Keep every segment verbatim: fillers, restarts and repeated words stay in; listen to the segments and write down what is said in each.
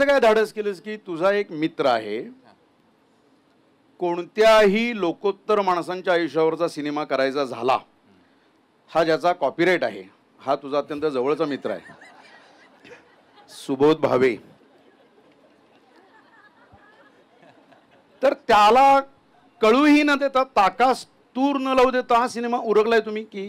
असं काय धाडस केलंस की तुझा एक मित्र आहे, कोणत्याही लोकोत्तर माणसांच्या आयुष्यावरचा सिनेमा करायचा झाला, हा ज्याचा कॉपीराइट आहे, हा तुझा अत्यंत जवळचा मित्र आहे, सुबोध भावे. तर त्याला कळूही न देता, ताकास तूर न लावू देता हा सिनेमा उरकलाय तुम्ही की?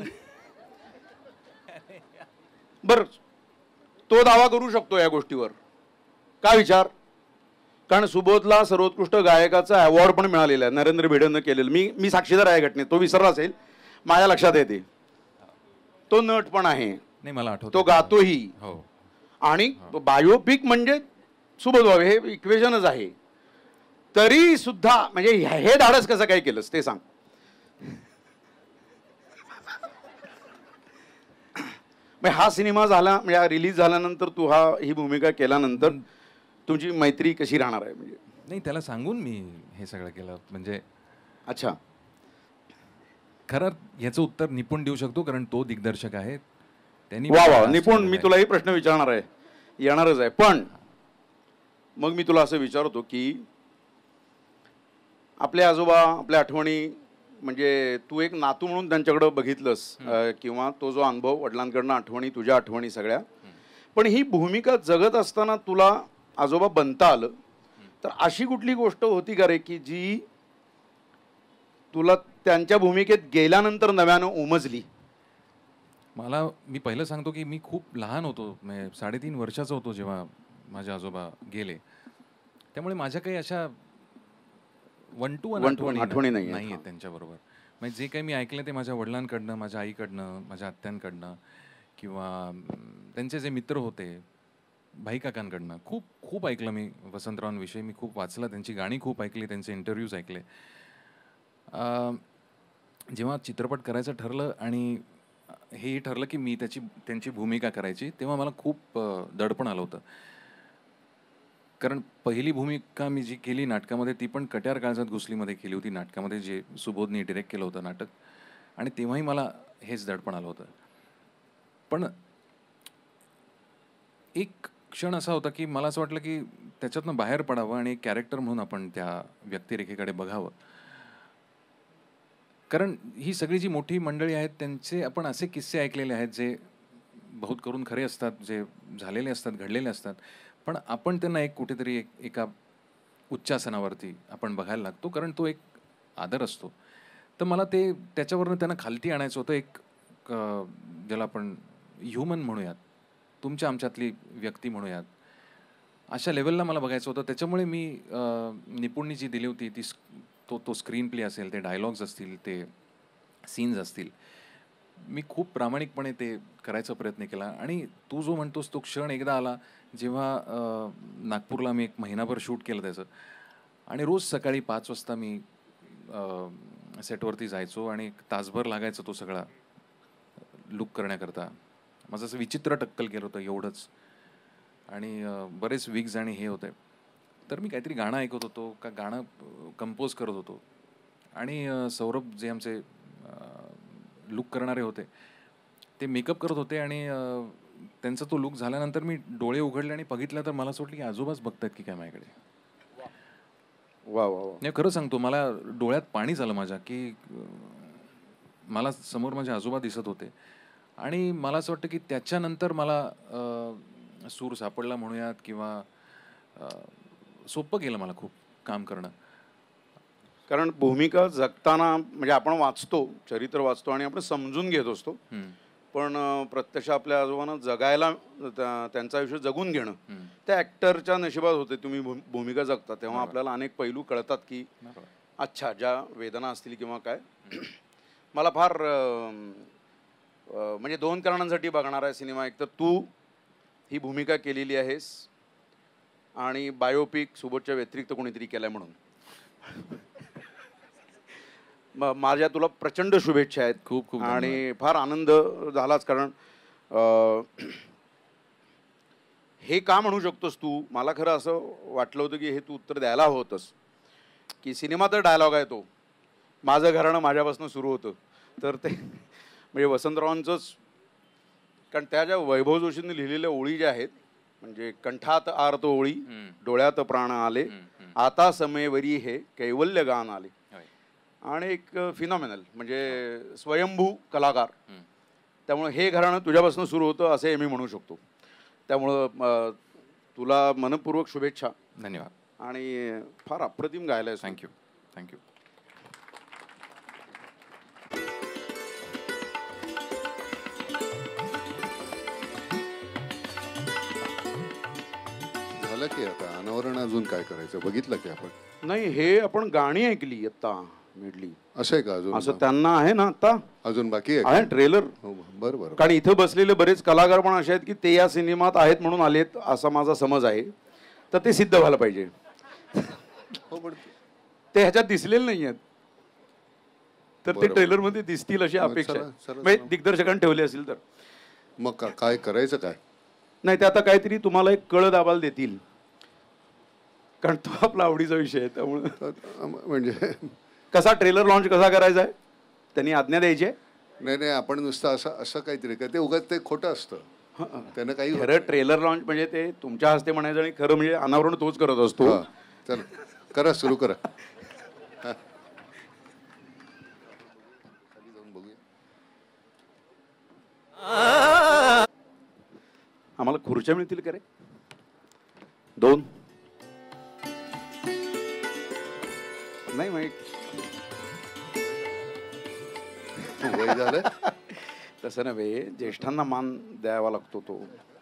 बर, तो दावा करू शकतो या गोष्टीवर. का विचार? कारण सुबोधला सर्वोत्कृष्ट गायकाचा अवॉर्ड पण मिळालेला आहे, नरेंद्र भिडेनं केलेलं. मी मी साक्षीदार आहे घटनेत, तो विसरला असेल, माझ्या लक्षात येते. तो नट पण आहे, नाही मला आठवतं, तो गातोही. हो. आणि बायोपिक म्हणजे सुबोध भावे, हे इक्वेशनच आहे. तरी सुद्धा म्हणजे हे धाडस कसं काय केलंस ते सांग. हा सिनेमा झाला म्हणजे रिलीज झाल्यानंतर तू हा ही भूमिका केल्यानंतर तुमची मैत्री कशी राहणार आहे? म्हणजे नाही, त्याला सांगून मी हे सगळं केलं. म्हणजे अच्छा, खरं याचं उत्तर निपुण देऊ शकतो, कारण तो दिग्दर्शक आहे. त्यांनी वा वा निपुण, मी तुला ही प्रश्न विचारणार आहे, येणारच आहे. पण मग मी तुला असं विचारतो की आपले आजोबा, आपल्या आठवणी, म्हणजे तू एक नातू म्हणून त्यांच्याकडे बघितलंस किंवा तो जो अनुभव वडिलांकडनं, आठवणी, तुझ्या आठवणी सगळ्या, पण ही भूमिका जगत असताना तुला आजोबा बनता आलं, तर अशी कुठली गोष्ट होती का रे की जी तुला त्यांच्या भूमिकेत गेल्यानंतर नव्यानं उमजली? मला, मी पहिलं सांगतो की मी खूप लहान होतो, म्हणजे साडेतीन वर्षाचा होतो जेव्हा माझे आजोबा गेले. त्यामुळे माझ्या काही अशा वन टू वन आठवणी आठवणी नाही आहेत त्यांच्याबरोबर. म्हणजे जे काही मी ऐकलं ते माझ्या वडिलांकडनं, माझ्या आईकडनं, माझ्या आत्यांकडनं, किंवा त्यांचे जे मित्र होते भाई काकांकडनं खूप खूप ऐकलं मी वसंतरावांविषयी. मी खूप वाचलं, त्यांची गाणी खूप ऐकली, त्यांचे इंटरव्ह्यूज ऐकले. जेव्हा चित्रपट करायचं ठरलं आणि हेही ठरलं की मी त्याची त्यांची भूमिका करायची, तेव्हा मला खूप दडपण आलं होतं. कारण पहिली भूमिका मी जी केली नाटकामध्ये ती पण कट्यार काळजात घुसलीमध्ये केली होती, नाटकामध्ये जे सुबोधनी डिरेक्ट केलं होतं नाटक. आणि तेव्हाही मला हेच दडपण आलं होतं. पण एक क्षण असा होता की मला असं वाटलं की त्याच्यातनं बाहेर पडावं आणि एक कॅरेक्टर म्हणून आपण त्या व्यक्तिरेखेकडे बघावं. कारण ही सगळी जी मोठी मंडळी आहेत त्यांचे आपण असे किस्से ऐकलेले आहेत जे बहुत करून खरे असतात, जे झालेले असतात, घडलेले असतात, पण आपण त्यांना एक कुठेतरी एक एका उच्चासनावरती आपण बघायला लागतो, कारण तो एक आदर असतो. तर मला ते त्याच्यावरनं त्यांना खालती आणायचं होतं, एक ज्याला आपण ह्युमन म्हणूयात, तुमच्या आमच्यातली व्यक्ती म्हणूयात, अशा लेवलला मला बघायचं होतं. त्याच्यामुळे मी निपुणनी जी दिली होती ती तो तो स्क्रीन प्ले असेल, ते डायलॉग्स असतील, ते सीन्स असतील, मी खूप प्रामाणिकपणे ते करायचा प्रयत्न केला. आणि तू जो म्हणतोस तो क्षण एकदा आला जेव्हा नागपूरला मी एक महिनाभर शूट केलं त्याचं, आणि रोज सकाळी पाच वाजता मी सेटवरती जायचो आणि तासभर लागायचं तो सगळा लुक करण्याकरता. माझं असं विचित्र टक्कल केलं होतं एवढंच, आणि बरेच विग्स आणि हे होते. तर मी काहीतरी गाणं ऐकत होतो का गाणं कंपोज करत होतो, आणि सौरभ जे आमचे लुक करणारे होते ते मेकअप करत होते, आणि त्यांचा तो लुक झाल्यानंतर मी डोळे उघडले आणि बघितलं तर मला असं वाटलं की आजोबाच बघतायत की काय माझ्याकडे. वा वा, नाही खरं सांगतो, मला डोळ्यात पाणी झालं माझ्या की मला समोर माझे आजोबा दिसत होते. आणि मला असं वाटतं की त्याच्यानंतर मला सूर सापडला म्हणूयात, किंवा सोपं गेलं मला खूप काम करणं. कारण भूमिका जगताना म्हणजे आपण वाचतो, चरित्र वाचतो आणि आपण समजून घेत असतो, पण प्रत्यक्ष आपल्या आजोबांना जगायला, त्यांचं आयुष्य जगून घेणं त्या ॲक्टरच्या नशिबात होते. तुम्ही भूमिका जगता तेव्हा आपल्याला अनेक पैलू कळतात की अच्छा, ज्या वेदना असतील किंवा काय. मला फार म्हणजे दोन कारणांसाठी बघणार आहे सिनेमा. एक तर तू ही भूमिका केलेली आहेस, आणि बायोपिक सुबोधच्या व्यतिरिक्त कोणीतरी केलाय म्हणून. माझ्या तुला प्रचंड शुभेच्छा आहेत. खूप खूप आणि फार आनंद झालाच, कारण हे का म्हणू शकतोस तू, मला खरं असं वाटलं होतं की हे तू उत्तर द्यायला हवं होतंस की सिनेमा तर डायलॉग आहे, तो माझं घराणं माझ्यापासून सुरू होतं, तर ते म्हणजे वसंतरावांचंच. कारण त्या ज्या वैभव जोशींनी लिहिलेल्या ओळी ज्या आहेत, म्हणजे कंठात आर्त ओळी हम्म. डोळ्यात प्राण आले हम्म. आता समयवरी हे कैवल्य गान आले. होय. आणि एक फिनॉमिनल म्हणजे स्वयंभू कलाकार. हम्म. त्यामुळे हे घराणं तुझ्यापासून सुरू होतं असे मी म्हणू शकतो. त्यामुळं अ, तुला मनपूर्वक शुभेच्छा धन्यवाद. आणि फार अप्रतिम गायला आहेस. Thank you thank you. झालं की आता अनावरण अजून काय करायचं बघितलं की आपण. नाही हे आपण गाणी ऐकली आता मिडली असं आहे का अजून? असं त्यांना आहे ना आता अजून बाकी आहे आहे का? ट्रेलर. हो बरं बरं. कारण इथं बसलेले बरेच कलाकार पण असे आहेत की ते या सिनेमात आहेत म्हणून आलेत असा माझा समज आहे. तर ते सिद्ध व्हायला पाहिजे. हो पण ते ह्याच्यात दिसलेले नाही आहेत तर ते बरोबर. ट्रेलर मध्ये दिसतील अशी मग अपेक्षा चला, आहे. चला, म्हणजे चला. दिग्दर्शकांनी ठेवले असेल तर. मग का काय करायचं काय? नाही ते आता काहीतरी तुम्हाला एक कळ दाबाल देतील कारण तो आपला आवडीचा विषय आहे. त्यामुळे तर, म्हणजे कसा ट्रेलर लॉन्च कसा करायचा आहे त्यांनी आज्ञा द्यायची आहे. नाही नाही आपण नुसतं असं असं काहीतरी का ते उगाच ते खोटं असतं त्यानं काही होत खरं ट्रेलर लॉन्च म्हणजे ते तुमच्या हस्ते म्हणायचं आणि खरं म्हणजे अनावरण तोच करत नाही. असतो. हा, चला करा सुरू करा. हा. खाली जाऊन बघूया. आम्हाला खुर्च्या मिळतील का रे दोन? नाही माहित वय झालं. तसं नव्हे ज्येष्ठांना मान द्यावा लागतो तो.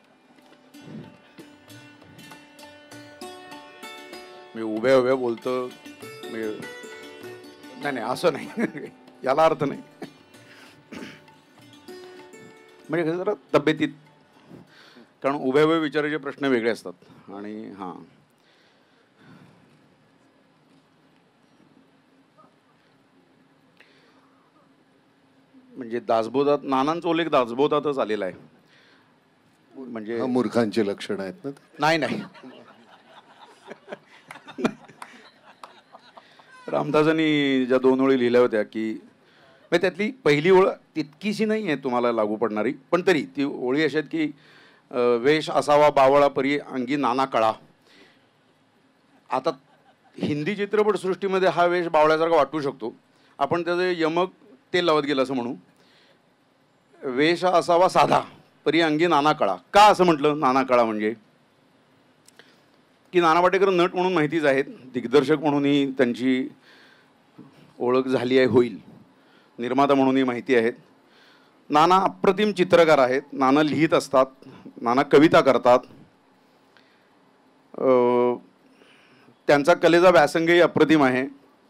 मी उभ्या उभ्या बोलतो मी नाही नाही असं नाही याला अर्थ नाही. म्हणजे कसं जरा तब्येतीत कारण उभ्या उभ्या विचारायचे प्रश्न वेगळे असतात. आणि हां म्हणजे दासबोधात नानांचा उल्लेख दासबोधातच आलेला आहे. म्हणजे हा मूर्खांची लक्षणं आहेत ना ते. नाही नाही रामदासांनी ज्या दोन ओळी लिहिल्या होत्या की म्हणजे त्यातली पहिली ओळ तितकीशी नाही आहे तुम्हाला लागू पडणारी पण तरी ती ओळी अशा आहेत की अ, वेश असावा बावळा परी अंगी नाना कळा. आता हिंदी चित्रपटसृष्टीमध्ये हा वेश बावळ्यासारखा वाटू शकतो. आपण त्याचं यमक तेल लावत गेलं असं म्हणू. वेश असावा साधा परी अंगी नाना कळा. का असं म्हटलं नाना कळा म्हणजे की नाना पाटेकर नट म्हणून माहितीच आहेत. दिग्दर्शक म्हणूनही त्यांची ओळख झाली आहे होईल. निर्माता म्हणूनही माहिती आहेत. नाना अप्रतिम चित्रकार आहेत. नाना लिहित असतात. नाना कविता करतात. अ, त्यांचा कलेचा व्यासंगही अप्रतिम आहे.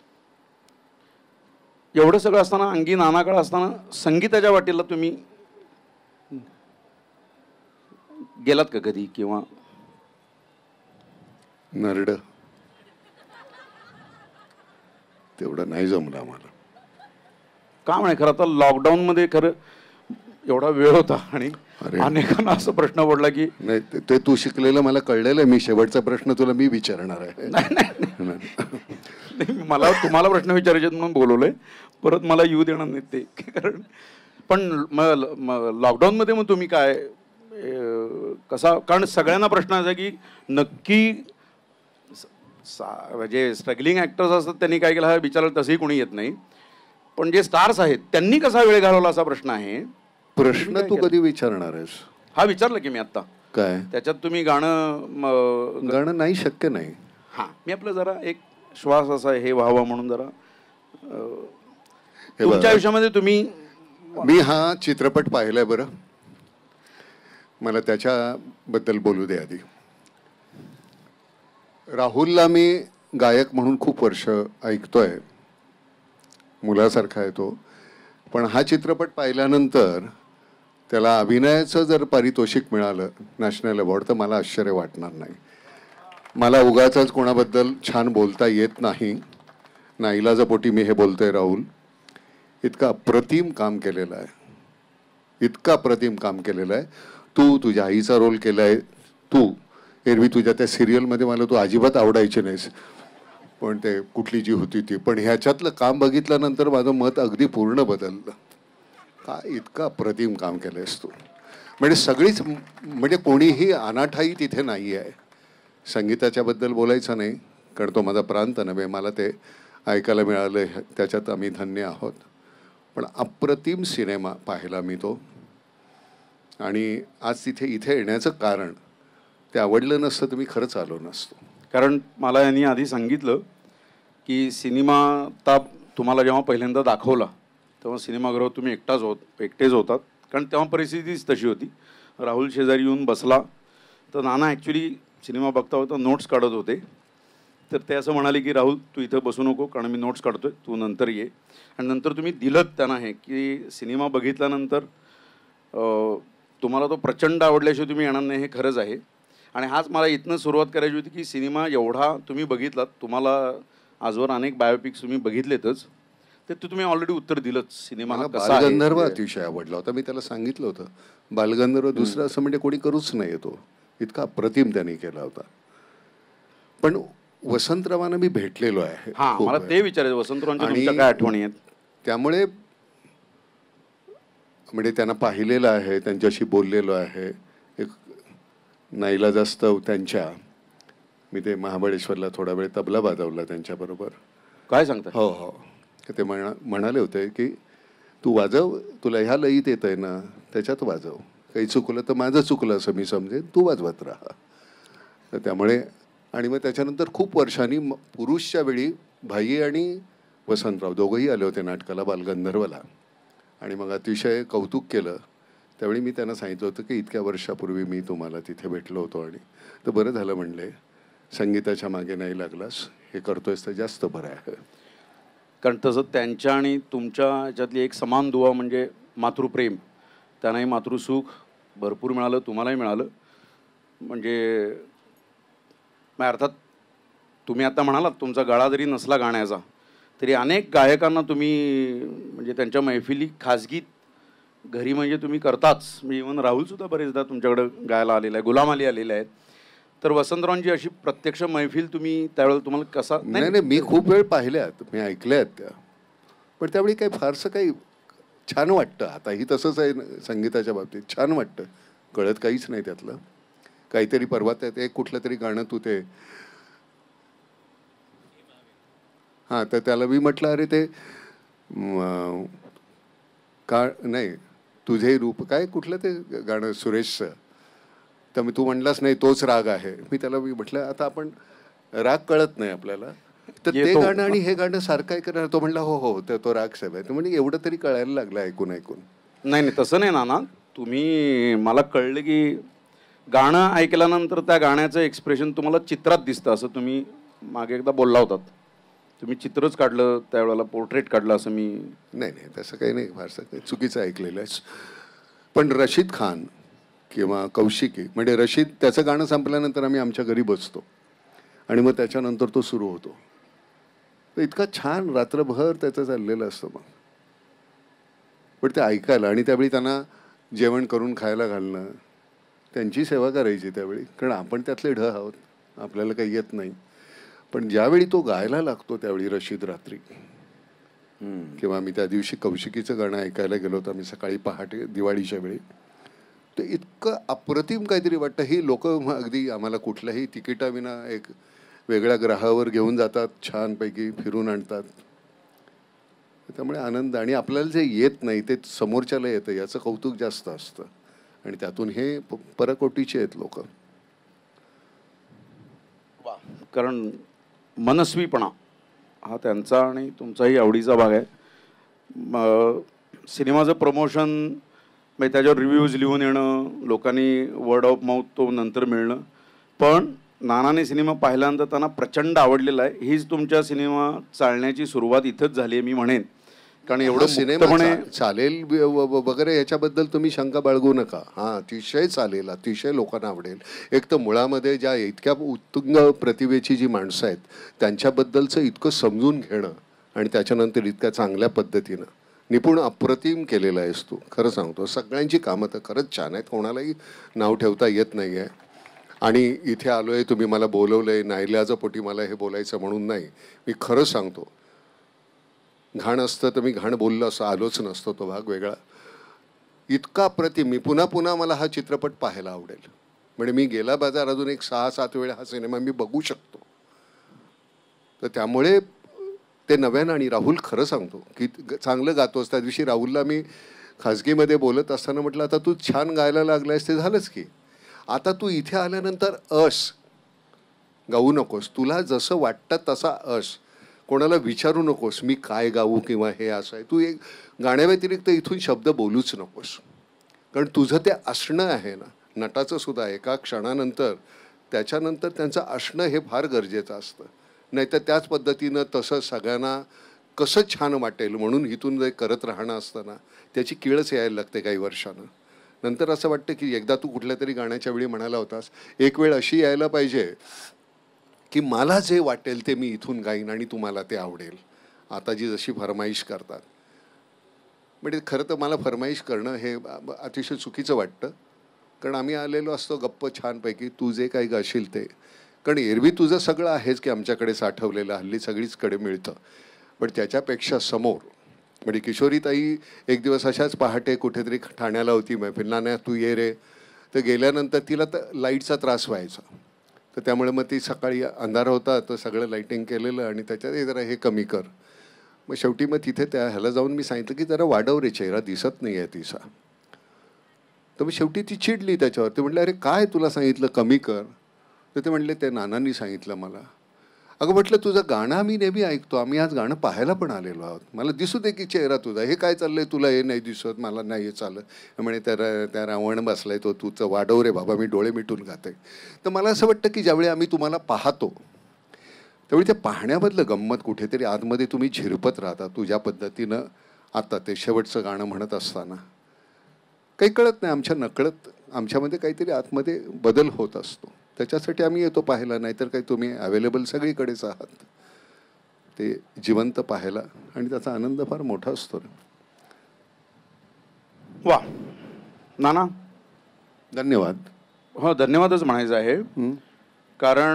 एवढं सगळं असताना अंगी नानाकडे असताना संगीताच्या वाटेला तुम्ही गेलात का कधी किंवा नरड तेवढं नाही जमलं आम्हाला. का म्हणे खरं आता लॉकडाऊनमध्ये खरं एवढा वेळ होता आणि अरे. अनेकांना असा प्रश्न पडला की नाही ते- ते तू शिकलेलं मला कळलेलं आहे. मी शेवटचा प्रश्न तुला मी विचारणार आहे. नाही, मला तुम्हाला प्रश्न विचारायचे आहेत म्हणून बोलवलंय. परत मला येऊ देणार नाही ते कारण पण मग लॉकडाऊनमध्ये मग तुम्ही काय अं, कसा कारण सगळ्यांना प्रश्न असा की नक्की सा- म्हणजे स्ट्रगलिंग ॲक्टर्स असतात त्यांनी काय केलं हा विचारायला तसंही कोणी येत नाही. पण जे स्टार्स आहेत त्यांनी कसा वेळ घालवला असा प्रश्न आहे. प्रश्न तू कधी विचारणार आहेस? हा विचारला की मी आत्ता. काय त्याच्यात तुम्ही गाणं म, गाणं नाही शक्य नाही. हां मी आपलं जरा एक श्वास असा हे व्हावा म्हणून जरा अं, हे बघ, तुमच्या आयुष्यामध्ये तुम्ही मी हा चित्रपट पाहिलाय बरं. मला त्याच्याबद्दल बोलू दे आधी. राहुलला मी गायक म्हणून खूप वर्ष ऐकतोय. मुलासारखा आहे तो. पण हा चित्रपट पाहिल्यानंतर त्याला अभिनयाचं जर पारितोषिक मिळालं नॅशनल अवॉर्ड तर मला आश्चर्य वाटणार नाही. मला उगाचच कोणाबद्दल छान बोलता येत नाही. नाईलाजापोटी मी हे बोलतोय. राहुल इतका अप्रतिम काम केलेलं आहे. इतका अप्रतिम काम केलेलं आहे. तू तुझ्या आईचा रोल केला आहे. तू एरवी तुझ्या त्या सिरियलमध्ये मला तू अजिबात आवडायची नाहीस पण ते कुठली जी होती ती. पण ह्याच्यातलं काम बघितल्यानंतर माझं मत अगदी पूर्ण बदललं. काय इतका अप्रतिम काम केलंयस तू. म्हणजे सगळीच म्हणजे कोणीही अनाठाई तिथे नाही आहे. संगीताच्याबद्दल बोलायचं नाही कारण तो माझा प्रांत नव्हे, मला ते ऐकायला मिळालं त्याच्यात आम्ही धन्य आहोत. पण अप्रतिम सिनेमा पाहिला मी तो. आणि आज तिथे इथे येण्याचं कारण ते आवडलं नसतं तर मी खरंच आलो नसतो. कारण मला यांनी आधी सांगितलं की सिनेमा आता तुम्हाला जेव्हा पहिल्यांदा दाखवला तेव्हा सिनेमागृहात तुम्ही एकटाच होत एकटेच होतात, कारण तेव्हा परिस्थितीच तशी होती. राहुल शेजारी येऊन बसला तर नाना ॲक्च्युली सिनेमा बघता होता नोट्स काढत होते. तर ते असं म्हणाले की राहुल तू इथं बसू नको कारण मी नोट्स काढतोय, तू नंतर ये. आणि नंतर तुम्ही दिलंत त्यांना हे की सिनेमा बघितल्यानंतर तुम्हाला तो प्रचंड आवडल्याशिवाय तुम्ही येणार नाही, हे खरंच आहे. आणि हाच मला इथनं सुरुवात करायची होती की सिनेमा एवढा तुम्ही बघितलात, तुम्हाला आजवर अनेक बायोपिक्स तुम्ही बघितलेतच, तर ते तुम्ही ऑलरेडी उत्तर दिलंच. सिनेमा हा कसा आहे. बालगंधर्व अतिशय आवडला होता. मी त्याला सांगितलं होतं बालगंधर्व दुसरं असं म्हणजे कोणी करूच नाही तो, इतका अप्रतिम त्यांनी केला होता. पण वसंतरावांना मी भेटलेलो आहे. हां, मला ते विचारायचं वसंतरावांच्या तुमच्या काय आठवणी आहेत. त्यामुळे म्हणजे त्यांना पाहिलेलं आहे, त्यांच्याशी बोललेलो आहे. एक नाईलाजास्तव त्यांच्या मी ते महाबळेश्वरला थोडा वेळ तबला वाजवला त्यांच्याबरोबर. काय सांगता? हो हो. ते म्हणा म्हणाले होते की तू वाजव, तुला ह्या लयीत येत आहे ना त्याच्यात वाजव, काही चुकलं तर माझं चुकलं असं मी समजेन, तू वाजवत राहा. तर त्यामुळे आणि मग त्याच्यानंतर खूप वर्षांनी पुरुषच्या वेळी भाई आणि वसंतराव दोघंही आले होते नाटकाला बालगंधर्वला. आणि मग अतिशय कौतुक केलं. त्यावेळी मी त्यांना सांगितलं होतं की इतक्या वर्षापूर्वी मी तुम्हाला तिथे भेटलो होतो. आणि तर बरं झालं म्हणले, संगीताच्या मागे नाही लागलास, हे करतोयस तर जास्त बरं आहे. कारण तसं त्यांच्या आणि तुमच्या ह्याच्यातली एक समान दुवा म्हणजे मातृप्रेम. त्यांनाही मातृसुख भरपूर मिळालं, तुम्हालाही मिळालं. म्हणजे अर्थात तुम्ही आता म्हणालात तुमचा गळा जरी नसला गाण्याचा तरी अनेक गायकांना तुम्ही म्हणजे त्यांच्या मैफिली खाजगीत घरी म्हणजे तुम्ही करताच. म्हणजे इव्हन राहुलसुद्धा बरेचदा तुमच्याकडं गायला आलेला आहे, गुलाम अली आलेला आहे. तर वसंतरावांची अशी प्रत्यक्ष मैफिल तुम्ही त्यावेळेला तुम्हाला कसा? नाही नाही, मी खूप वेळ पाहिल्यात, मी ऐकल्यात त्या. पण त्यावेळी काही फारसं काही छान वाटतं. आताही तसंच आहे संगीताच्या बाबतीत, छान वाटतं, कळत काहीच नाही त्यातलं. काहीतरी परवा त्यात एक कुठलं तरी गाणं तू ते हां, तर त्याला मी म्हटलं अरे ते का नाही तुझे रूप काय कुठलं ते गाणं सुरेशचं, तर मी तू म्हणलास नाही तोच राग आहे. मी त्याला मी म्हटलं आता आपण राग कळत नाही आपल्याला, तर ते गाणं आणि हे गाणं सारखं ऐकणार. तो म्हणला हो हो तर तो राग साहेब आहे. तर म्हणजे एवढं तरी कळायला लागलं ऐकून ऐकून. नाही नाही तसं नाही नाना, तुम्ही मला कळलं की गाणं ऐकल्यानंतर त्या गाण्याचं एक्सप्रेशन तुम्हाला चित्रात दिसतं, असं तुम्ही मागे एकदा बोलला होतात. तुम्ही चित्रच काढलं त्यावेळेला, पोर्ट्रेट काढलं असं मी. नाही नाही तसं काही नाही, फारसं काही चुकीचं ऐकलेलं आहे. पण रशीद खान किंवा कौशिकी म्हणजे रशीद त्याचं गाणं संपल्यानंतर आम्ही आमच्या घरी बसतो आणि मग त्याच्यानंतर तो सुरू होतो. तर इतका छान रात्रभर त्याचं चाललेलं असतं. मग पण ते ऐकायला आणि त्यावेळी त्यांना जेवण करून खायला घालणं, त्यांची सेवा करायची त्यावेळी, कारण आपण त्यातले ढ आहोत, आपल्याला काही येत नाही. पण ज्यावेळी तो गायला लागतो त्यावेळी रशीद रात्री किंवा मी त्या दिवशी कौशिकीचं गाणं ऐकायला गेलो होतो आम्ही सकाळी पहाटे दिवाळीच्या वेळी, तर इतकं अप्रतिम काहीतरी वाटतं. ही लोक अगदी आम्हाला कुठल्याही तिकिटाविना एक वेगळ्या ग्रहावर घेऊन जातात, छानपैकी फिरून आणतात. त्यामुळे आनंद, आणि आपल्याला जे येत नाही ते समोरच्याला येतं याचं कौतुक जास्त असतं. आणि त्यातून हे परकोटीचे आहेत लोक. कारण मनस्वीपणा हा त्यांचा आणि तुमचाही आवडीचा भाग आहे. सिनेमाचं प्रमोशन म्हणजे त्याच्यावर रिव्ह्यूज लिहून येणं, लोकांनी वर्ड ऑफ माउथ तो नंतर मिळणं. पण नानाने सिनेमा पाहिल्यानंतर त्यांना प्रचंड आवडलेला आहे. हीच तुमच्या सिनेमा चालण्याची सुरुवात इथंच झाली आहे मी म्हणेन. कारण एवढं सिनेमा चालेल वगैरे याच्याबद्दल तुम्ही शंका बाळगू नका. हां, अतिशय चालेल, अतिशय लोकांना आवडेल. एक तर मुळामध्ये ज्या इतक्या उत्तुंग प्रतिभेची जी माणसं आहेत त्यांच्याबद्दलचं इतकं समजून घेणं आणि त्याच्यानंतर इतक्या चांगल्या पद्धतीनं निपुण अप्रतिम केलेलं आहेस तू. खरं सांगतो, सगळ्यांची कामं तर खरंच छान आहेत, कोणालाही नाव ठेवता येत नाही आहे. आणि इथे आलो आहे, तुम्ही मला बोलवलं आहे नाईलाजापोटी, मला हे बोलायचं म्हणून नाही. मी खरं सांगतो, घाण असतं तर मी घाण बोललो असं आलोच नसतो, तो भाग वेगळा. इतका अप्रतिम, मी पुन्हा पुन्हा मला हा चित्रपट पाहायला आवडेल. म्हणजे मी गेला बाजार अजून एक सहा सात वेळा हा सिनेमा मी बघू शकतो. तर त्यामुळे ते नव्यानं, आणि राहुल खरं सांगतो की चांगलं गातोस. त्या दिवशी राहुलला मी खाजगीमध्ये बोलत असताना म्हटलं, आता तू छान गायला लागलायस ते झालंच की, आता तू इथे आल्यानंतर अस गाऊ नकोस, तुला जसं वाटतं तसा अस, कोणाला विचारू नकोस मी काय गाऊ किंवा हे असं आहे. तू एक गाण्याव्यतिरिक्त इथून शब्द बोलूच नकोस, कारण तुझं ते असणं आहे ना, नटाचं सुद्धा एका क्षणानंतर त्याच्यानंतर त्यांचं असणं हे फार गरजेचं असतं. नाहीतर त्याच पद्धतीनं तसं सगळ्यांना कसं छान वाटेल म्हणून इथून जे करत राहणं असतं ना, त्याची किळच यायला लागते काही वर्षानं. नंतर असं वाटतं की एकदा तू कुठल्या तरी गाण्याच्या वेळी म्हणाला होतास, एक वेळ अशी यायला पाहिजे की मला जे वाटेल ते मी इथून गाईन आणि तुम्हाला ते आवडेल. आता जी जशी फरमाईश करतात, म्हणजे खरं तर मला फरमाईश करणं हे अतिशय चुकीचं वाटतं, कारण आम्ही आलेलो असतो गप्प छानपैकी, तू जे काही गाशील ते, कारण एरवी तुझं सगळं आहेच की आमच्याकडे साठवलेलं, हल्ली सगळीचकडे मिळतं. पण त्याच्यापेक्षा समोर म्हणजे किशोरीताई एक दिवस अशाच पहाटे कुठेतरी ठाण्याला होती मैफिल, नाण्या तू ये रे. तर गेल्यानंतर तिला तर लाईटचा त्रास व्हायचा, तर त्यामुळे मग ती सकाळी अंधार होता तर सगळं लाईटिंग केलेलं आणि त्याच्यात जरा हे कमी कर. मग शेवटी मग तिथे त्या ह्याला जाऊन मी सांगितलं की जरा वाढव रे, चेहरा दिसत नाही आहे तिचा. तर मग शेवटी ती चिडली त्याच्यावर. ते म्हटलं अरे काय तुला सांगितलं कमी कर. तर ते म्हटले ते नानांनी सांगितलं मला. अगं म्हटलं तुझं गाणं आम्ही नेहमी ऐकतो, आम्ही आज गाणं पाहायला पण आलेलो आहोत, मला दिसू दे की चेहरा तुझा, हे काय चाललंय तुला, हे नाही दिसत, मला नाही हे चालत. म्हणे त्या त्या रावण बसलाय तो, तुझं वाढव रे बाबा, मी डोळे मिटून गाते. तर मला असं वाटतं की ज्यावेळी आम्ही तुम्हाला पाहतो त्यावेळी ते पाहण्यामधलं गंमत कुठेतरी आतमध्ये तुम्ही झिरपत राहता तुझ्या पद्धतीनं. आता ते शेवटचं गाणं म्हणत असताना काही कळत नाही, आमच्या नकळत आमच्यामध्ये काहीतरी आतमध्ये बदल होत असतो. त्याच्यासाठी आम्ही येतो पाहायला, नाहीतर काही तुम्ही अवेलेबल सगळीकडेच आहात ते जिवंत पाहायला, आणि त्याचा आनंद फार मोठा असतो. वा नाना, धन्यवाद. हो धन्यवादच म्हणायचं आहे, कारण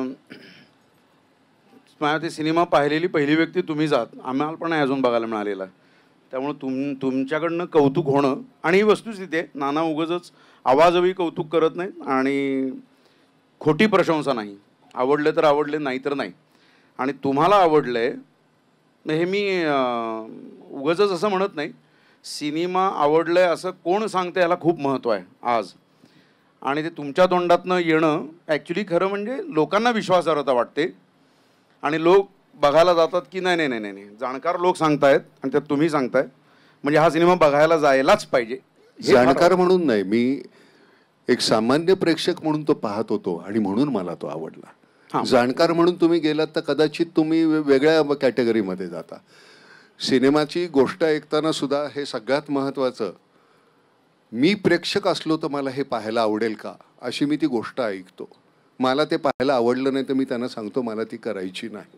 ते सिनेमा पाहिलेली पहिली व्यक्ती तुम्हीच आहात, आम्हाला पण अजून बघायला मिळालेला. त्यामुळे तुम तुमच्याकडनं कौतुक होणं, आणि ही वस्तुस्थिती आहे, नाना उगाचच आवाजवी कौतुक करत नाहीत आणि खोटी प्रशंसा नाही. आवडले तर आवडले, नाही तर नाही. आणि तुम्हाला आवडलंय हे मी उगाचच असं म्हणत नाही, सिनेमा आवडलंय असं कोण सांगतं याला खूप महत्त्व आहे आज. आणि ते तुमच्या तोंडातनं येणं ॲक्च्युली खरं म्हणजे लोकांना विश्वासार्हता वाटते, आणि लोक बघायला जातात की नाही नाही नाही नाही जाणकार लोक सांगतायत आणि त्यात तुम्ही सांगताय, म्हणजे हा सिनेमा बघायला जायलाच पाहिजे. जाणकार म्हणून नाही, मी एक सामान्य प्रेक्षक म्हणून तो पाहत होतो आणि म्हणून मला तो आवडला. जाणकार म्हणून तुम्ही गेलात तर कदाचित तुम्ही वेगळ्या कॅटेगरीमध्ये जाता. सिनेमाची गोष्ट ऐकताना सुद्धा हे सगळ्यात महत्त्वाचं, मी प्रेक्षक असलो तर मला हे पाहायला आवडेल का अशी मी ती गोष्ट ऐकतो. मला ते पाहायला आवडलं नाही तर मी त्यांना सांगतो मला ती करायची नाही.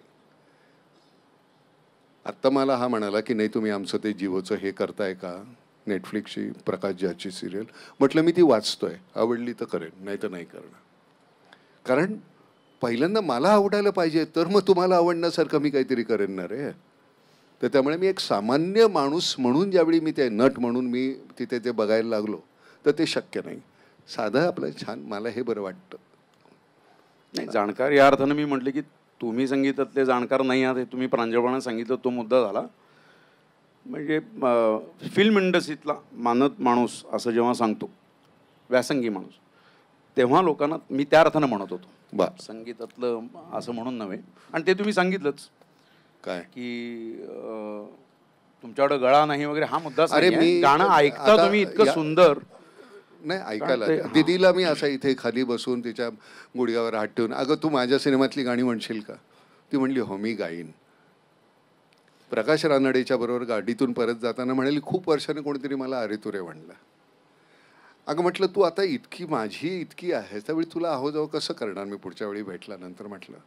आत्ता मला हा म्हणाला की नाही तुम्ही आमचं ते जिओचं हे करताय का, नेटफ्लिक्सची प्रकाश ज्याची सिरियल. म्हटलं मी ती वाचतोय, आवडली तर करेन, नाही तर नाही करणार. कारण पहिल्यांदा मला आवडायला पाहिजे, तर मग तुम्हाला आवडण्यासारखं मी काहीतरी करेन ना रे. तर त्यामुळे मी एक सामान्य माणूस म्हणून ज्यावेळी मी ते नट म्हणून मी तिथे ते बघायला लागलो तर ते शक्य नाही. साधं आपलं छान, मला हे बरं वाटतं. नाही जाणकार या अर्थानं मी म्हटलं की तुम्ही संगीतातले जाणकार नाही आहात हे तुम्ही प्रांजळपणे सांगितलं, तो मुद्दा झाला. म्हणजे फिल्म इंडस्ट्रीतला मानत माणूस असं जेव्हा सांगतो, व्यासंगी माणूस, तेव्हा लोकांना मी त्या अर्थानं म्हणत होतो, बा संगीतातलं असं म्हणून नव्हे. आणि ते तुम्ही सांगितलंच काय की तुमच्याकडे गळा नाही वगैरे, हा मुद्दा. अरे मी गाणं ऐकता तुम्ही इतकं सुंदर नाही ऐकायला. दिदीला मी असं इथे खाली बसून तिच्या गुडघ्यावर हात ठेवून, अगं तू माझ्या सिनेमातली गाणी म्हणशील का, ती म्हणली हो मी गाईन. प्रकाश रानडेच्या बरोबर गाडीतून परत जाताना म्हणाली खूप वर्षाने कोणीतरी मला अरे तुरे म्हणला. अगं म्हटलं तू आता इतकी माझी इतकी आहे त्यावेळी तुला अहो जाऊ कसं करणार मी पुढच्या वेळी भेटल्यानंतर. म्हटलं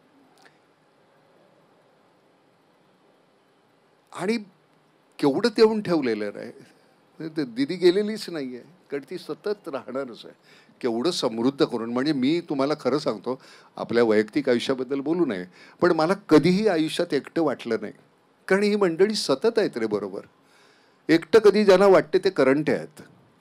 आणि केवढं तेवढून ठेवलेलं आहे, दिदी गेलेलीच नाही आहे, कारण ती सतत राहणारच आहे. केवढं समृद्ध करून, म्हणजे मी तुम्हाला खरं सांगतो, आपल्या वैयक्तिक आयुष्याबद्दल बोलू नये पण मला कधीही आयुष्यात एकटं वाटलं नाही, कारण ही मंडळी सतत आहेत रे बरोबर. एकटं कधी ज्यांना वाटते ते करंटे आहेत,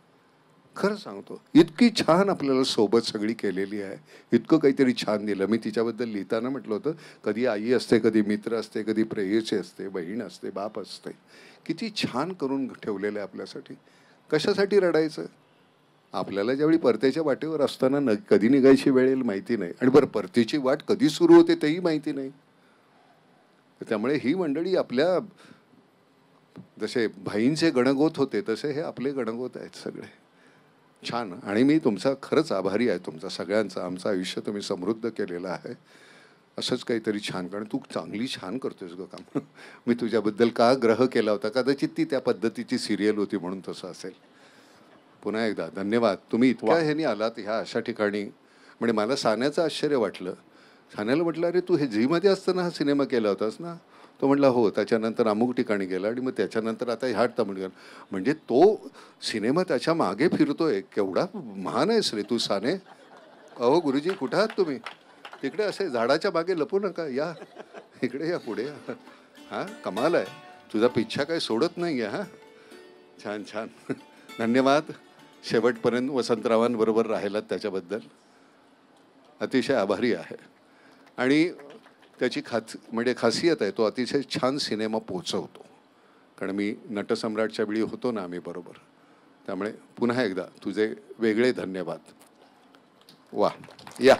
खरं सांगतो, इतकी छान आपल्याला सोबत सगळी केलेली आहे, इतकं काहीतरी छान दिलं. मी तिच्याबद्दल लिहिताना म्हटलं होतं, कधी आई असते, कधी मित्र असते, कधी प्रेयसी असते, बहीण असते, बाप असते. किती छान करून ठेवलेलं आहे आपल्यासाठी. कशासाठी रडायचं? आपल्याला ज्यावेळी परतीच्या वाटेवर असताना न कधी निघायची वेळ येईल माहिती नाही, आणि बरं परतीची वाट कधी सुरू होते तेही माहिती नाही. त्यामुळे ही मंडळी आपल्या जसे भाईंचे गणगोत होते तसे हे आपले गणगोत आहेत सगळे. छान. आणि मी तुमचा खरंच आभारी आहे, तुमचा सगळ्यांचा. आमचं आयुष्य तुम्ही समृद्ध केलेलं आहे. असंच काहीतरी छान, कारण तू चांगली छान करतोस ग काम. मी तुझ्याबद्दल का ग्रह केला होता, कदाचित ती त्या पद्धतीची सिरियल होती म्हणून तसं असेल. पुन्हा एकदा धन्यवाद. तुम्ही इतक्या ह्यानी आलात ह्या अशा ठिकाणी. म्हणजे मला सान्याचं आश्चर्य वाटलं. सान्याला म्हटलं, अरे तू हे झीमध्ये असताना हा सिनेमा केला होतास ना? तो म्हटला हो. त्याच्यानंतर अमुक ठिकाणी गेला आणि मग त्याच्यानंतर आता ह्या तमिळ. म्हणजे तो सिनेमा त्याच्या मागे फिरतोय. केवढा महान आहेस रे तू साने. अहो गुरुजी, कुठं आहात तुम्ही? तिकडे असे झाडाच्या मागे लपू नका, या इकडे या, पुढे या. हां, कमाल आहे तुझा. पिच्छा काही सोडत नाही आहे. हां, छान छान. धन्यवाद. शेवटपर्यंत वसंतरावांबरोबर राहिलात त्याच्याबद्दल अतिशय आभारी आहे. आणि त्याची खास म्हणजे खासियत आहे, तो अतिशय छान सिनेमा पोचवतो. कारण मी नटसम्राटच्या वेळी होतो ना आम्ही बरोबर. त्यामुळे पुन्हा एकदा तुझे वेगळे धन्यवाद. वा, या.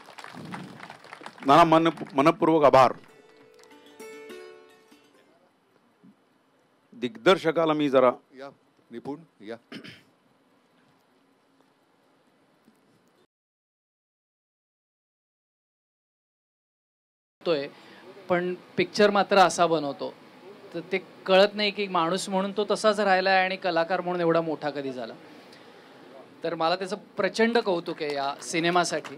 नाना, मन मनपूर्वक आभार. दिग्दर्शकाला मी जरा या निपुण या. पण पिक्चर मात्र असा बनवतो तर ते कळत नाही की माणूस म्हणून तो तसाच राहिलाय आणि कलाकार म्हणून एवढा मोठा कधी झाला. तर मला त्याचं प्रचंड कौतुक आहे या सिनेमासाठी.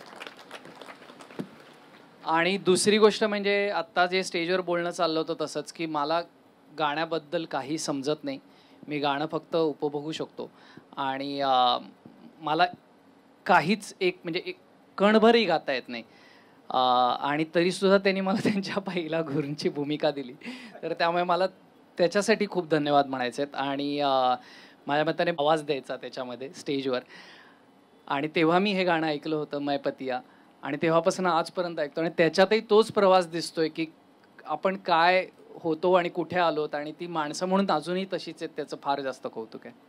आणि दुसरी गोष्ट म्हणजे आत्ता जे स्टेजवर बोलणं चाललं होतं तसंच, की मला गाण्याबद्दल काही समजत नाही. मी गाणं फक्त उपभोगू शकतो आणि मला काहीच एक म्हणजे एक कणभरही गाता येत नाही. आणि तरीसुद्धा त्यांनी मला त्यांच्या पहिल्या गुरूंची भूमिका दिली. तर त्यामुळे मला त्याच्यासाठी खूप धन्यवाद म्हणायचे आहेत. आणि माझ्या मताने आवाज द्यायचा त्याच्यामध्ये स्टेजवर. आणि तेव्हा मी हे गाणं ऐकलं होतं मैं पतिया, आणि तेव्हापासून आजपर्यंत ऐकतो. आणि त्याच्यातही तोच प्रवास दिसतोय की आपण काय होतो आणि कुठे आलोत, आणि ती माणसं म्हणून अजूनही तशीच आहेत. त्याचं फार जास्त कौतुक आहे.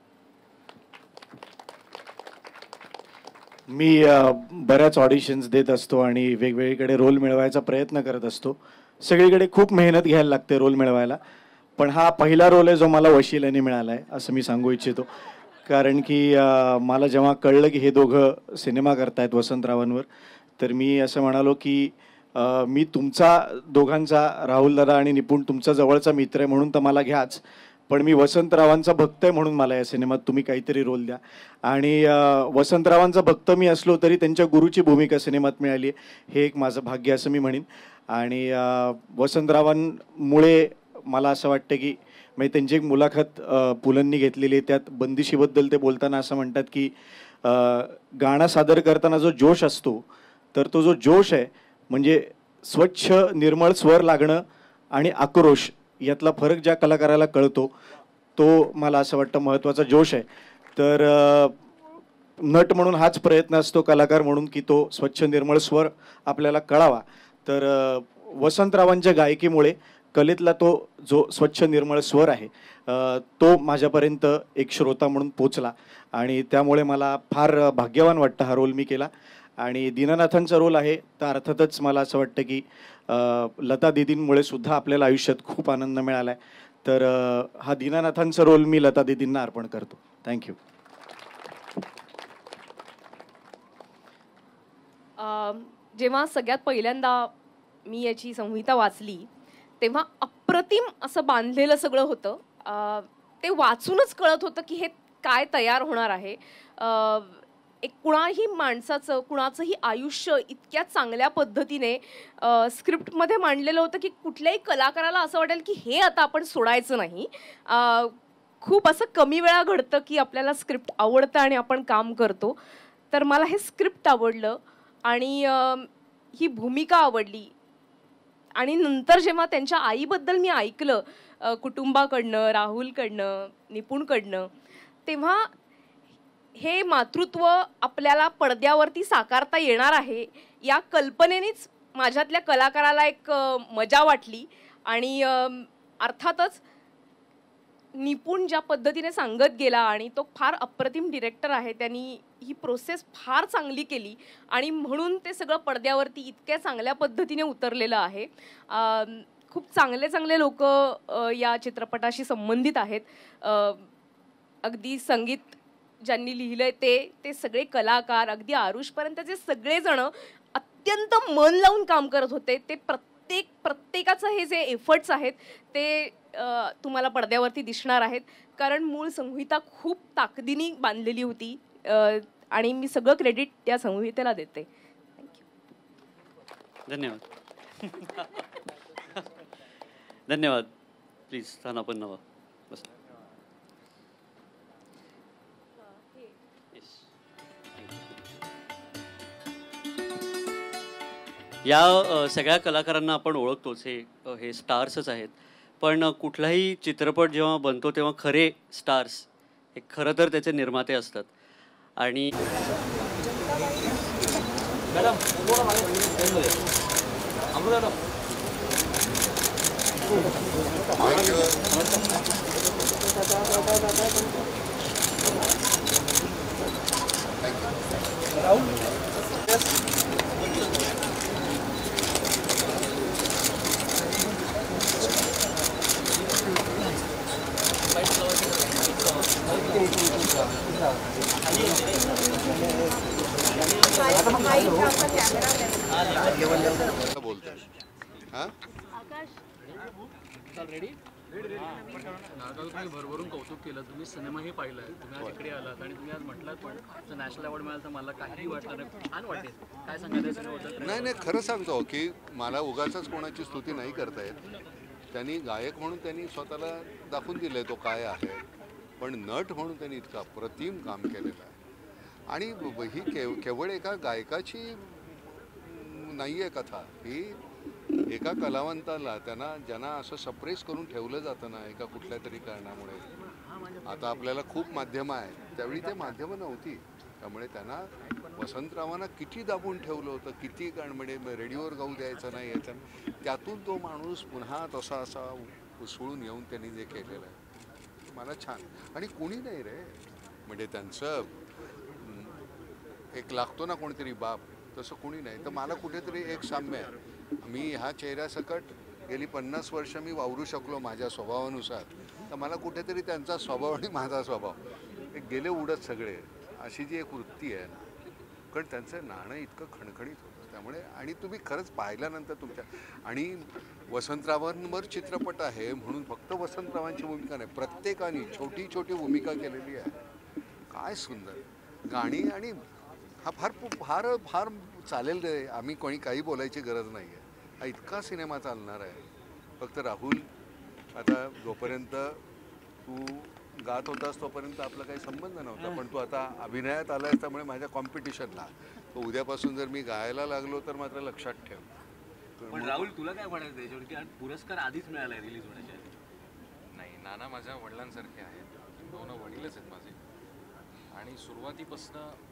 मी बऱ्याच ऑडिशन्स देत असतो आणि वेगवेगळीकडे रोल मिळवायचा प्रयत्न करत असतो. सगळीकडे खूप मेहनत घ्यायला लागते रोल मिळवायला. पण हा पहिला रोल आहे जो मला वशिल्याने मिळाला आहे असं मी सांगू इच्छितो. कारण की मला जेव्हा कळलं की हे दोघं सिनेमा करतायत वसंतरावांवर, तर मी असं म्हणालो की मी तुमचा दोघांचा, राहुल दादा आणि निपुण, तुमचा जवळचा मित्र आहे म्हणून तर मला घ्याच, पण मी वसंतरावांचा भक्त आहे म्हणून मला या सिनेमात तुम्ही काहीतरी रोल द्या. आणि वसंतरावांचा भक्त मी असलो तरी त्यांच्या गुरुची भूमिका सिनेमात मिळाली हे एक माझं भाग्य असं मी म्हणेन. आणि वसंतरावांमुळे मला असं वाटतं की म्हणजे त्यांची एक मुलाखत पुलंनी घेतलेली आहे, त्यात बंदिशीबद्दल ते बोलताना असं म्हणतात की गाणं सादर करताना जो जोश असतो, तर तो जो जोश आहे म्हणजे स्वच्छ निर्मळ स्वर लागणं आणि आक्रोश यातला फरक ज्या कलाकाराला कळतो तो मला असं वाटतं महत्त्वाचा जोश आहे. तर नट म्हणून हाच प्रयत्न असतो, कलाकार म्हणून, की तो स्वच्छ निर्मळ स्वर आपल्याला कळावा. तर वसंतरावांच्या गायकीमुळे कलेतला तो जो स्वच्छ निर्मळ स्वर आहे तो माझ्यापर्यंत एक श्रोता म्हणून पोचला. आणि त्यामुळे मला फार भाग्यवान वाटतं हा रोल मी केला. आणि दीनानाथांचा रोल आहे तर अर्थातच मला असं वाटतं की लता दीदींमुळे सुद्धा आपल्याला आयुष्यात खूप आनंद मिळाला आहे. तर हा दीनानाथांचा रोल मी लता दीदींना अर्पण करतो. थँक्यू. जेव्हा सगळ्यात पहिल्यांदा मी याची संहिता वाचली तेव्हा अप्रतिम असं बांधलेलं सगळं होतं. ते वाचूनच कळत होतं की हे काय तयार होणार आहे. एक कुणाही माणसाचं कुणाचंही आयुष्य इतक्या चांगल्या पद्धतीने स्क्रिप्टमध्ये मांडलेलं होतं की कुठल्याही कलाकाराला असं वाटेल की हे आता आपण सोडायचं नाही. खूप असं कमी वेळा घडतं की आपल्याला स्क्रिप्ट आवडतं आणि आपण काम करतो. तर मला हे स्क्रिप्ट आवडलं आणि ही भूमिका आवडली. आणि नंतर जेव्हा त्यांच्या आईबद्दल मी ऐकलं कुटुंबाकडनं, राहुलकडनं, निपुणकडनं, तेव्हा हे मातृत्व आपल्याला पडद्यावरती साकारता येणार आहे या कल्पनेनेच माझ्यातल्या कलाकाराला एक अ, मजा वाटली. आणि अ, अर्थातच निपुण ज्या पद्धतीने सांगत गेला आणि तो फार अप्रतिम डिरेक्टर आहे, त्यांनी ही प्रोसेस फार चांगली केली आणि म्हणून ते सगळं पडद्यावरती इतक्या चांगल्या पद्धतीने उतरलेलं आहे. अ, खूप चांगले चांगले लोक या चित्रपटाशी संबंधित आहेत. अ, अगदी संगीत ज्यांनी लिहिलंय ते ते सगळे कलाकार, अगदी आरुषपर्यंतचे सगळेजण अत्यंत मन लावून काम करत होते. ते प्रत्येक प्रत्येकाचं हे जे एफर्ट्स आहेत ते अ, तुम्हाला पडद्यावरती दिसणार आहेत, कारण मूळ संहिता खूप ताकदीने बांधलेली होती अ, आणि मी सगळं क्रेडिट त्या संहितेला देते. थँक्यू. धन्यवाद. धन्यवाद. प्लीज स्थान आपण नवा बस. या अ, सगळ्या कलाकारांना आपण ओळखतोच, हे अ, हे स्टार्सच आहेत. पण अ, कुठलाही चित्रपट जेव्हा बनतो तेव्हा खरे स्टार्स हे खरं तर त्याचे निर्माते असतात. आणि बोलतोय हा तुम्ही भरभरून कौतुक केलं, तुम्ही सिनेमाही पाहिलाय, तुम्ही आज इकडे आलात आणि तुम्ही आज म्हटलात पण जर नॅशनल अवॉर्ड मिळाला तर मला काहीही वाटलं नाही. छान वाटेल. काय सांगायचं सिनेमाबद्दल? नाही नाही खरं सांगतो की मला उगाचच कोणाची स्तुती नाही करता येत. त्यांनी गायक म्हणून त्यांनी स्वतःला दाखवून दिलंय तो काय आहे, पण नट म्हणून त्यांनी इतका अप्रतिम काम केलेलं आहे. आणि ही केव केवळ एका गायकाची नाही आहे कथा, ही एका कलावंताला त्यांना ज्यांना असं सप्रेस करून ठेवलं जातं ना एका कुठल्या तरी कारणामुळे. आता आपल्याला खूप माध्यमं आहेत, त्यावेळी ते माध्यमं नव्हती, त्यामुळे त्यांना वसंतरावांना किती दाबून ठेवलं होतं, किती गाणं म्हणजे रेडिओवर गाऊ द्यायचं नाही याच्या, त्यातून तो माणूस पुन्हा तसा असा उसळून येऊन त्यांनी जे केलेलं आहे मला छान. आणि कोणी नाही रे, म्हणजे त्यांचं एक लागतो ना कोणीतरी बाप, तसं कोणी नाही. तर मला कुठेतरी एक साम्य आहे. मी ह्या चेहऱ्यासकट गेली पन्नास वर्ष मी वावरू शकलो माझ्या स्वभावानुसार, तर मला कुठेतरी त्यांचा स्वभाव आणि माझा स्वभाव एक गेले उडत सगळे, अशी जी एक वृत्ती आहे ना, कारण त्यांचं नाणं इतकं खणखणीत होतं. त्यामुळे आणि तुम्ही खरंच पाहिल्यानंतर तुमच्या आणि वसंतरावांवर चित्रपट आहे म्हणून फक्त वसंतरावांची भूमिका नाही, प्रत्येकाने छोटी छोटी भूमिका केलेली आहे. काय सुंदर गाणी. आणि हा फार फार फार चालेल रे, आम्ही कोणी काही बोलायची गरज नाही आहे. हा इतका सिनेमा चालणार आहे. फक्त राहुल, आता जोपर्यंत तू गात होतास तोपर्यंत आपला काही संबंध नव्हता, पण तू आता अभिनयात आलायस त्यामुळे माझ्या कॉम्पिटिशनला तो उद्यापासून जर मी गायला लागलो तर मात्र लक्षात ठेव. पण राहुल तुला काय म्हणायचं त्याच्यावर, की पुरस्कार आधीच मिळालाय रिलीज होण्याच्या आधी? नाही, नाना माझ्या वडिलांसारखे आहेत, दोन वडीलच आहेत माझे. आणि सुरुवातीपासनं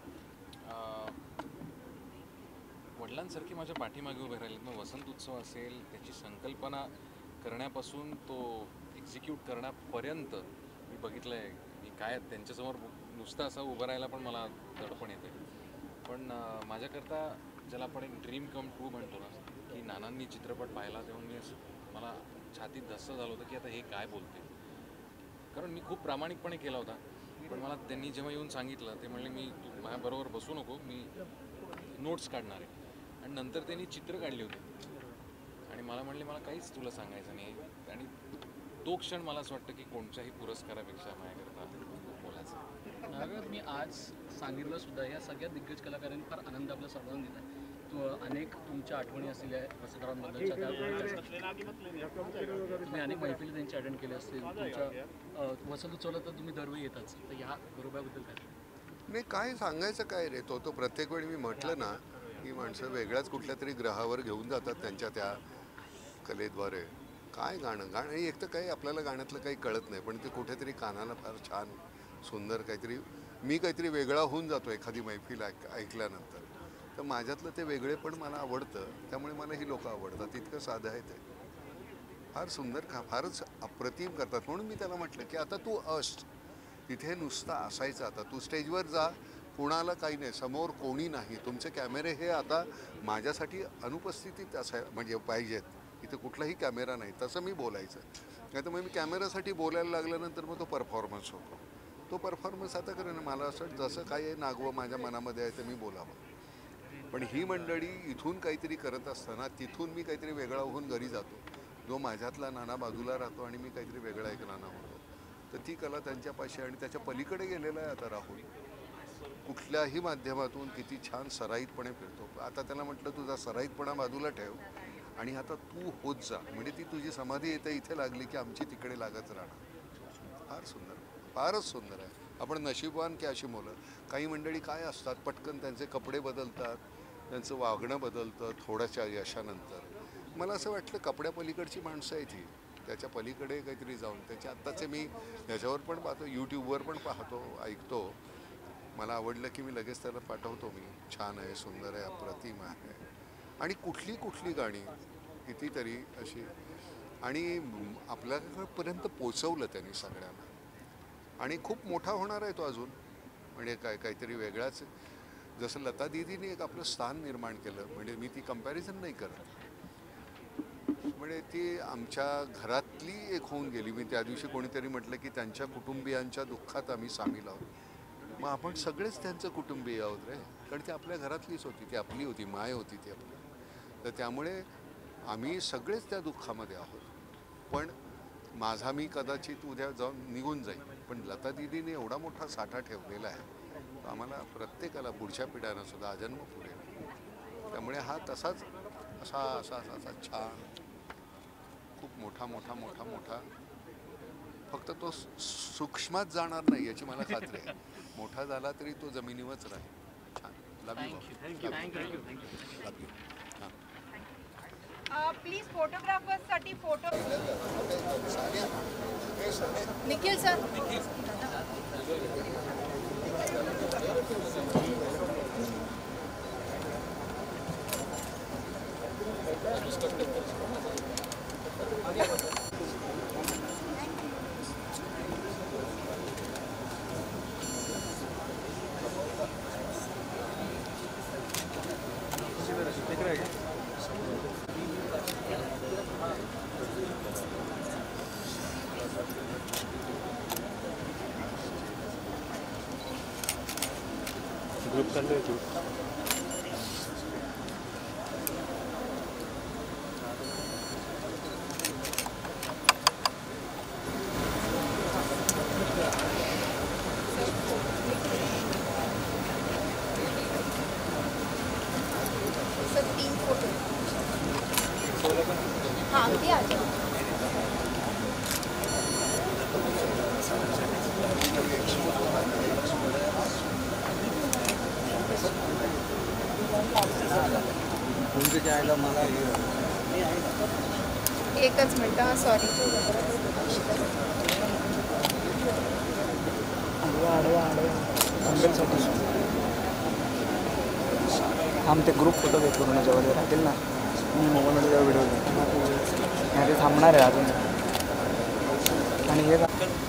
वडिलांसारखे माझ्या पाठीमागे उभे राहिलेत. मग वसंत उत्सव असेल, त्याची संकल्पना करण्यापासून तो एक्झिक्यूट करण्यापर्यंत मी बघितलं आहे की काय त्यांच्यासमोर नुसतं असं उभं राहायला पण मला दडपण येते. पण माझ्याकरता ज्याला आपण एक ड्रीम कम ट्रू म्हणतो ना, की नानांनी चित्रपट पाहिला तेव्हा मी असं मला छातीत धस्स झालं होतं की आता हे काय बोलते. कारण मी खूप प्रामाणिकपणे केला होता, पण मला त्यांनी जेव्हा येऊन सांगितलं ते म्हणले मी तू माझ्याबरोबर बसू नको, मी नोट्स काढणार आहे. आणि नंतर त्यांनी चित्र काढली होती आणि मला म्हणले मला काहीच तुला सांगायचं नाही. आणि तो क्षण मला असं वाटतं की कोणत्याही पुरस्कारापेक्षा माझ्याकरता बोलायचं. नागर, मी आज सांगितलं सुद्धा, या सगळ्या दिग्गज कलाकारांनी फार आनंद आपल्या सर्वांना दिला. तू अनेक तुमच्या आठवणी असलेल्या वसंतरावांबद्दलच्या त्या तुम्ही अनेक मैफिली त्यांची अटेंड केली असतील. तुमच्या वसंत उत्सवाला तर तुम्ही दरवेळी येताच, तर ह्या बरोबरबद्दल काय? नाही काय सांगायचं काय रे, तो तो प्रत्येक वेळी मी म्हटलं ना की माणसं वेगळ्याच कुठल्या तरी ग्रहावर घेऊन जातात त्यांच्या त्या कलेद्वारे. काय गाणं गाणं एक तर काही आपल्याला गाण्यातलं काही कळत नाही, पण ते कुठेतरी कानाला फार छान सुंदर काहीतरी मी काहीतरी वेगळा होऊन जातो एखादी मैफिल ऐक ऐकल्यानंतर, तर माझ्यातलं ते वेगळे पण मला आवडतं, त्यामुळे मला ही लोकं आवडतात. इतकं साधं आहे ते. फार सुंदर का फारच अप्रतिम करतात. म्हणून मी त्याला म्हटलं की आता तू अस तिथे नुसता असायचं, आता तू स्टेजवर जा, कोणाला काही नाही, समोर कोणी नाही, तुमचे कॅमेरे हे आता माझ्यासाठी अनुपस्थितीत असाय म्हणजे पाहिजेत, इथे कुठलाही कॅमेरा नाही, तसं मी बोलायचं. नाही तर मग मी कॅमेरासाठी बोलायला लागल्यानंतर मग तो परफॉर्मन्स होतो. तो परफॉर्मन्स आता करेन, मला असं जसं काही नागवं माझ्या मनामध्ये आहे ते मी बोलावं. पण ही मंडळी इथून काहीतरी करत असताना तिथून मी काहीतरी वेगळा होऊन घरी जातो. जो माझ्यातला नाना बाजूला राहतो आणि मी काहीतरी वेगळा एक नाना होतो. तर ती कला त्यांच्यापाशी आणि त्याच्या पलीकडे गेलेला आहे आता राहुल. कुठल्याही माध्यमातून किती छान सराईतपणे फिरतो. आता त्याला म्हटलं तुझा सराईतपणा बाजूला ठेव आणि आता तू होत जा, म्हणजे ती तुझी समाधी येते इथे लागली की आमची तिकडे लागत राहणार. फार सुंदर, फारच सुंदर आहे. आपण नशीबवान की अशी मुलं. काही मंडळी काय असतात, पटकन त्यांचे कपडे बदलतात, त्यांचं वागणं बदलतं थोड्याशा यशानंतर. मला असं वाटलं कपड्यापलीकडची माणसं आहे ती, त्याच्या पलीकडे काहीतरी जाऊन. त्याच्या आत्ताचे मी ह्याच्यावर पण पाहतो, यूट्यूबवर पण पाहतो, ऐकतो. मला आवडलं की मी लगेच त्याला पाठवतो. मी छान आहे, सुंदर आहे, अप्रतिम आहे. आणि कुठली कुठली गाणी कितीतरी अशी, आणि आपल्यापर्यंत पोचवलं त्यांनी सगळ्यांना. आणि खूप मोठा होणार आहे तो अजून, म्हणजे काय काहीतरी वेगळाच. जसं लता दीदीने एक आपलं स्थान निर्माण केलं, म्हणजे मी ती कंपॅरिझन नाही करत, म्हणजे ती आमच्या घरातली एक होऊन गेली. मी त्या दिवशी कोणीतरी म्हटलं की त्यांच्या कुटुंबियांच्या दुःखात आम्ही सामील आहोत. मग आपण सगळेच त्यांचं कुटुंबीय आहोत रे, कारण ती आपल्या घरातलीच होती, ती आपली होती, माय होती ती आपली. तर त्यामुळे आम्ही सगळेच त्या दुःखामध्ये आहोत. पण माझा मी कदाचित उद्या जाऊन निघून जाईल, पण लता दीदीने एवढा मोठा साठा ठेवलेला आहे, आम्हाला प्रत्येकाला पुढच्या पिढ्यांना सुद्धा आजन्म पुढे. त्यामुळे हा तसाच असा असा असा असा छान खूप मोठा मोठा मोठा मोठा, फक्त तो सूक्ष्मात जाणार नाही याची मला खात्री आहे. मोठा झाला तरी तो जमिनीवरच राहील. छान. Love you. Love you. Please फोटोग्राफर्ससाठी फोटो. निखिल सर. ग्रुप चालू आहे. तीन फोटो. हाँ अगदी आ जाओ. एकच मिनटं. हां सॉरी. आम ते ग्रुप फोटो घेत पूर्ण जेव्हा राहतील ना, मी मोबाईलमध्ये जेव्हा व्हिडिओ घेतो नाही ते थांबणार आहे अजून. आणि हे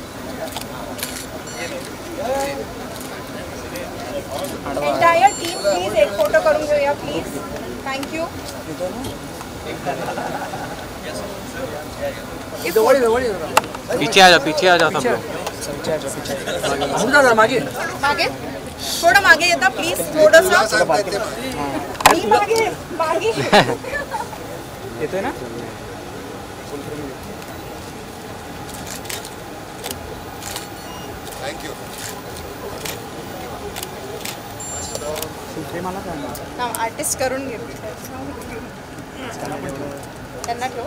एंटायर टीम प्लीज एक फोटो करून घेऊया प्लीज. थँक्यू. पीछे आ जाओ, पीछे आ जाओ सब लोग. पीछे आ जाओ, पीछे मागे मागे थोडं मागे येता प्लीज. थोडंसं मी मागे मागे येतोय ना. थँक्यू. मला काय आर्टिस्ट करून घेऊ त्यांना ठेव.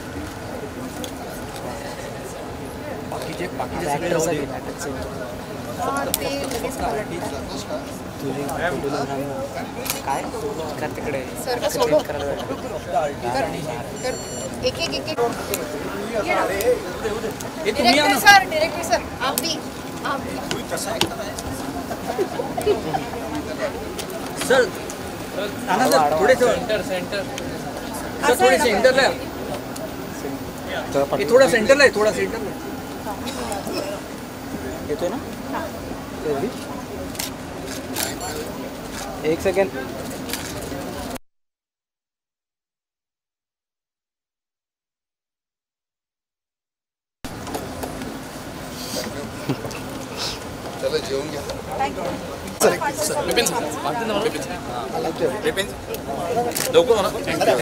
बाकीचे बाकीचे तुझी काय कर तिकडे एक एक एक डिरेक्टर सर डिरेक्टर सर आप भी आप भी सर थोडे सेंटर सेंटर सर थोडे सेंटरला थोडा सेंटरला आहे थोडा सेंटरला येतोय ना एक सेकंड चला जेवून घ्या. लवकर